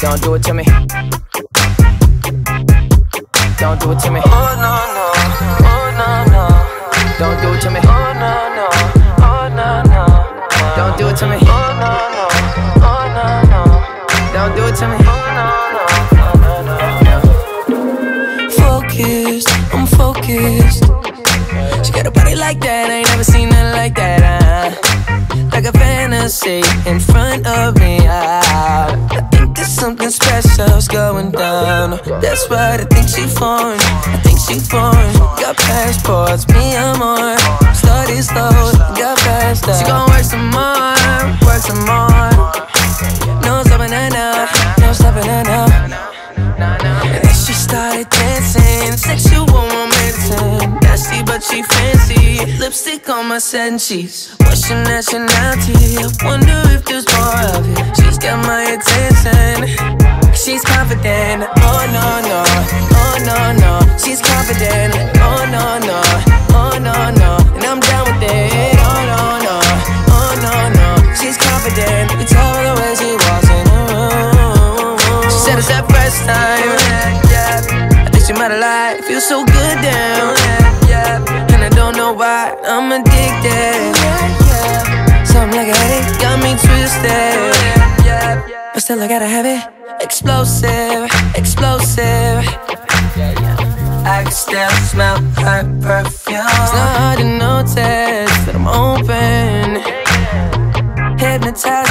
Don't do it to me. Don't do it to me. Oh no no, oh no no. Don't do it to me. Oh no no, oh no no. Don't do it to me. Oh no no, oh no no. Don't do it to me. Oh no no, oh no no. Focused, I'm focused. She got a body like that, I ain't never seen nothing like that. Like a fantasy in front of me. I think there's something special's going down. That's right, I think she foreign, I think she foreign. Got passports, me I'm on. Started slow, got past that. She gon' work some more, work some more. No stopping her now, no stopping her now. And then she started dancing, sexual romancing. Nasty but she fancy, lipstick on my satin sheets. What's your nationality? I wonder if there's more of it. She's got my attention, she's confident. Oh no no, oh no no. She's confident. Oh no no, oh no no. And I'm down with it. Oh no no, oh no no. She's confident. You tell her the way she walks in the room. She said it's that first time. I think she might have lied. Feels so good down. And I don't know why I'm addicted. Something like a headache got me twisted. But still I gotta have it. Explosive, explosive. I can still smell her perfume. It's not hard to notice that I'm open, hypnotized